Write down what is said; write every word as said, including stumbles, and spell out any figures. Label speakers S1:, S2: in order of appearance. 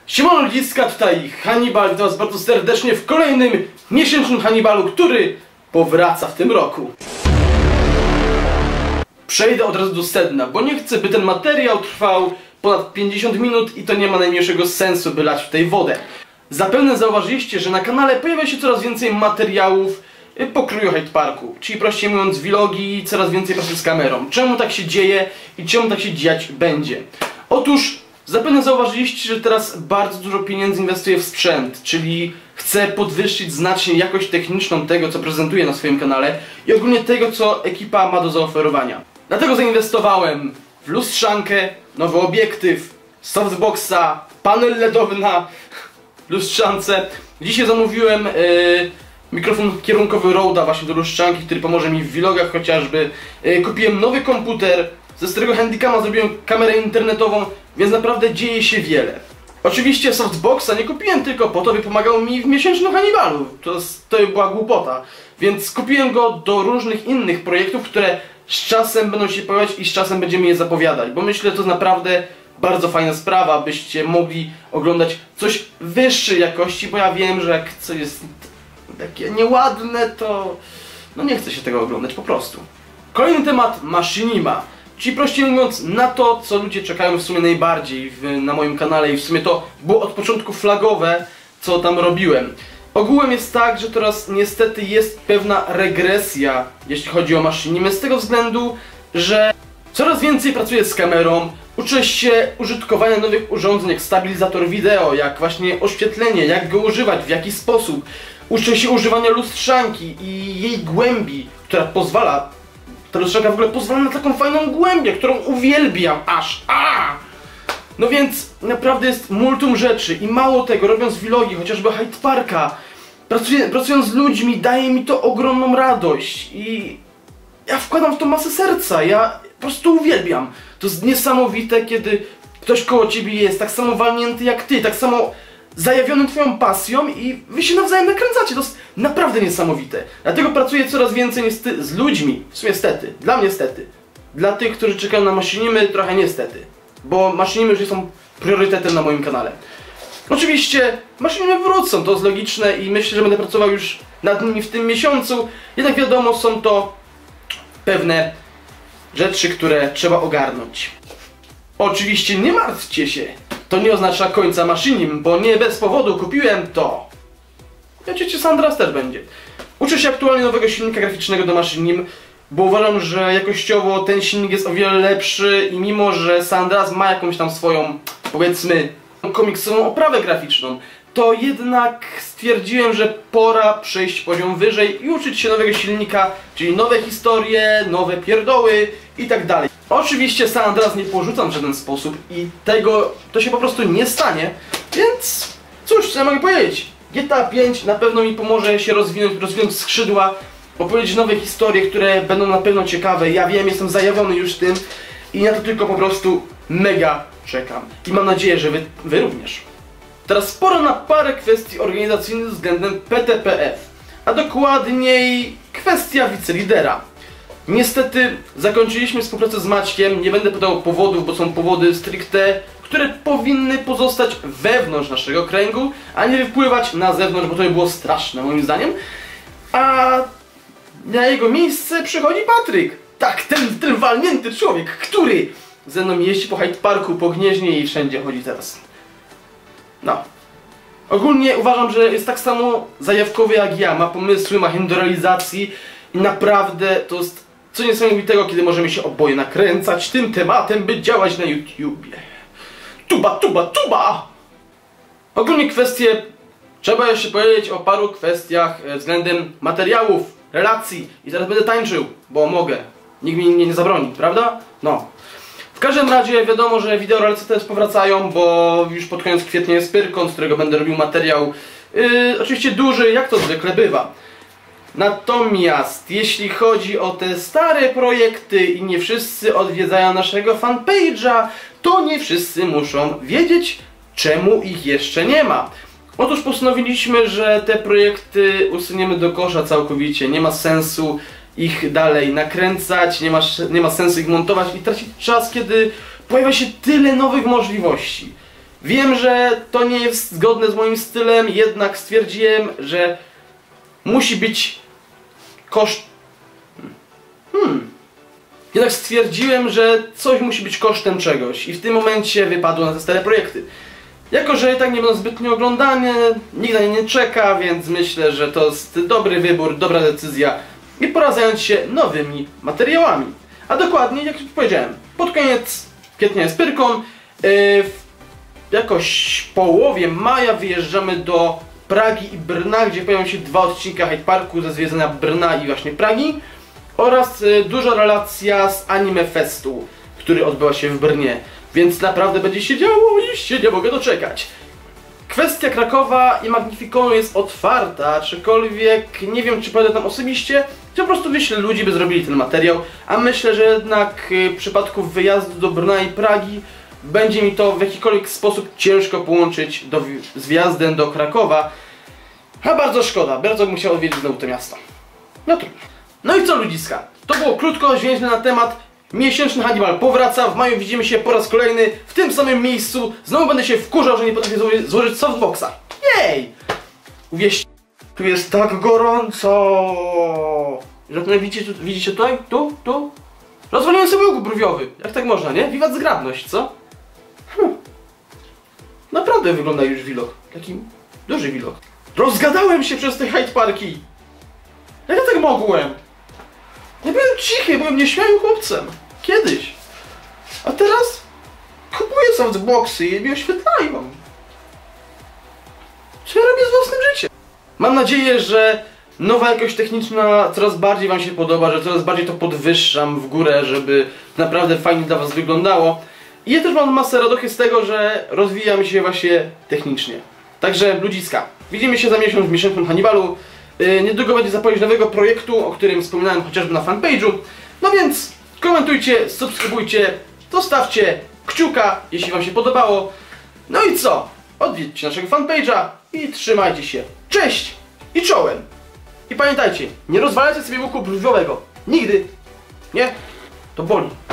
S1: Siemano ludziska, tutaj Hannibal, witam was bardzo serdecznie w kolejnym miesięcznym Hannibalu, który powraca w tym roku. Przejdę od razu do sedna, bo nie chcę, by ten materiał trwał ponad pięćdziesiąt minut i to nie ma najmniejszego sensu, by lać w tej wodę. Zapewne zauważyliście, że na kanale pojawia się coraz więcej materiałów pokroju Hyde Parku, czyli prościej mówiąc vlogi, coraz więcej pracy z kamerą. Czemu tak się dzieje i czemu tak się dziać będzie? Otóż zapewne zauważyliście, że teraz bardzo dużo pieniędzy inwestuję w sprzęt, czyli chcę podwyższyć znacznie jakość techniczną tego, co prezentuję na swoim kanale i ogólnie tego, co ekipa ma do zaoferowania. Dlatego zainwestowałem w lustrzankę, nowy obiektyw, softboxa, panel L E D owy na lustrzance. Dzisiaj zamówiłem yy, mikrofon kierunkowy Rode'a właśnie do lustrzanki, który pomoże mi w vlogach chociażby. Yy, kupiłem nowy komputer, ze starego Handycama zrobiłem kamerę internetową, więc naprawdę dzieje się wiele. Oczywiście softboxa nie kupiłem tylko po to, by pomagał mi w miesięcznym Hannibalu. To, to była głupota. Więc kupiłem go do różnych innych projektów, które z czasem będą się pojawiać i z czasem będziemy je zapowiadać. Bo myślę, że to jest naprawdę bardzo fajna sprawa, byście mogli oglądać coś wyższej jakości, bo ja wiem, że jak coś jest takie nieładne, to no nie chce się tego oglądać po prostu. Kolejny temat, Machinima. Czyli prościej mówiąc, na to, co ludzie czekają w sumie najbardziej w, na moim kanale i w sumie to było od początku flagowe, co tam robiłem. Ogółem jest tak, że teraz niestety jest pewna regresja, jeśli chodzi o Machinimę, z tego względu, że coraz więcej pracuję z kamerą, uczę się użytkowania nowych urządzeń, jak stabilizator wideo, jak właśnie oświetlenie, jak go używać, w jaki sposób. Uczę się używania lustrzanki i jej głębi, która pozwala Ta lustrzanka w ogóle pozwala na taką fajną głębię, którą uwielbiam aż. A! No więc naprawdę jest multum rzeczy i mało tego, robiąc vlogi, chociażby Hyde Parka, pracuję, pracując z ludźmi, daje mi to ogromną radość i ja wkładam w to masę serca, ja po prostu uwielbiam. To jest niesamowite, kiedy ktoś koło ciebie jest tak samo walnięty jak ty, tak samo zajawiony twoją pasją i wy się nawzajem nakręcacie. To jest naprawdę niesamowite. Dlatego pracuję coraz więcej niestety z ludźmi. W sumie niestety. Dla mnie niestety. Dla tych, którzy czekają na Machinimy, trochę niestety. Bo Machinimy już nie są priorytetem na moim kanale. Oczywiście Machinimy wrócą, to jest logiczne i myślę, że będę pracował już nad nimi w tym miesiącu. Jednak wiadomo, są to pewne rzeczy, które trzeba ogarnąć. Oczywiście nie martwcie się. To nie oznacza końca Machinim, bo nie bez powodu kupiłem to. Wiecie, San Andreas też będzie. Uczę się aktualnie nowego silnika graficznego do Machinim, bo uważam, że jakościowo ten silnik jest o wiele lepszy i mimo, że San Andreas ma jakąś tam swoją, powiedzmy, komiksową oprawę graficzną, to jednak stwierdziłem, że pora przejść poziom wyżej i uczyć się nowego silnika, czyli nowe historie, nowe pierdoły i tak dalej. Oczywiście San Andreas nie porzucam w żaden sposób i tego to się po prostu nie stanie, więc cóż, co ja mogę powiedzieć? G T A pięć na pewno mi pomoże się rozwinąć, rozwinąć skrzydła, opowiedzieć nowe historie, które będą na pewno ciekawe. Ja wiem, jestem zajawiony już tym i na to tylko po prostu mega czekam. I mam nadzieję, że wy, wy również. Teraz pora na parę kwestii organizacyjnych względem P T P F, a dokładniej kwestia wicelidera. Niestety zakończyliśmy współpracę z Maćkiem, nie będę podał powodów, bo są powody stricte, które powinny pozostać wewnątrz naszego kręgu, a nie wypływać na zewnątrz, bo to by było straszne moim zdaniem. A na jego miejsce przychodzi Patryk. Tak, ten, ten walnięty człowiek, który ze mną jeździ po Hyde Parku, po Gnieźnie i wszędzie chodzi teraz. No. Ogólnie uważam, że jest tak samo zajawkowy jak ja, ma pomysły, ma chęć do realizacji i naprawdę to jest co niesamowitego, kiedy możemy się oboje nakręcać tym tematem, by działać na YouTubie. Tuba, tuba, tuba! Ogólnie kwestie, trzeba jeszcze powiedzieć o paru kwestiach względem materiałów, relacji i teraz będę tańczył, bo mogę. Nikt mi nie, nie zabroni, prawda? No. W każdym razie wiadomo, że wideo relacje też powracają, bo już pod koniec kwietnia jest Pyrkon, z którego będę robił materiał yy, oczywiście duży, jak to zwykle bywa. Natomiast jeśli chodzi o te stare projekty i nie wszyscy odwiedzają naszego fanpage'a, to nie wszyscy muszą wiedzieć, czemu ich jeszcze nie ma. Otóż postanowiliśmy, że te projekty usuniemy do kosza całkowicie, nie ma sensu ich dalej nakręcać, nie ma, nie ma sensu ich montować i tracić czas, kiedy pojawia się tyle nowych możliwości. Wiem, że to nie jest zgodne z moim stylem, jednak stwierdziłem, że musi być koszt... Hmm. Jednak stwierdziłem, że coś musi być kosztem czegoś i w tym momencie wypadło na te stare projekty. Jako że i tak nie będą zbytnio oglądane, nikt na nie nie czeka, więc myślę, że to jest dobry wybór, dobra decyzja i pora zająć się nowymi materiałami. A dokładnie, jak już powiedziałem, pod koniec kwietnia z Pyrką, yy, w jakoś połowie maja wyjeżdżamy do Pragi i Brna, gdzie pojawią się dwa odcinka Hyde Parku ze zwiedzania Brna i właśnie Pragi oraz yy, duża relacja z Anime Festu, który odbywa się w Brnie. Więc naprawdę będzie się działo i się nie mogę doczekać. Kwestia Krakowa i Magnificonu jest otwarta, aczkolwiek nie wiem, czy pojadę tam osobiście, czy po prostu wyślę ludzi, by zrobili ten materiał, a myślę, że jednak w przypadku wyjazdu do Brna i Pragi będzie mi to w jakikolwiek sposób ciężko połączyć do, z wjazdem do Krakowa. A bardzo szkoda, bardzo bym musiał odwiedzić znowu to miasto. No trudno. No i co, ludziska? To było krótko, zwięźle na temat. Miesięczny Hannibal powraca, w maju widzimy się po raz kolejny w tym samym miejscu. Znowu będę się wkurzał, że nie potrafię zło złożyć softboxa. Jej! Uwierzcie, tu jest tak gorąco. Że to widzicie, tu, widzicie tutaj? Tu? Tu? Rozwaliłem sobie łuk brwiowy. Jak tak można, nie? Wiwat zgrabność, co? Hm. Naprawdę wygląda już vlog. Taki duży vlog. Rozgadałem się przez te Hyde Parki. Jak ja tak mogłem? Ja byłem cichy, byłem nieśmiałym chłopcem. Kiedyś. A teraz kupuję softboxy i mnie oświetlają. Co ja robię z własnym życiem? Mam nadzieję, że nowa jakość techniczna coraz bardziej wam się podoba, że coraz bardziej to podwyższam w górę, żeby naprawdę fajnie dla was wyglądało. I ja też mam masę radochy z tego, że rozwijam się właśnie technicznie. Także ludziska, widzimy się za miesiąc w miesięcznym Hannibalu. Yy, niedługo będzie zapowiedź nowego projektu, o którym wspominałem chociażby na fanpage'u. No więc komentujcie, subskrybujcie, zostawcie kciuka, jeśli wam się podobało. No i co? Odwiedźcie naszego fanpage'a i trzymajcie się. Cześć i czołem! I pamiętajcie, nie rozwalajcie sobie łuku brwiowego. Nigdy. Nie? To boli.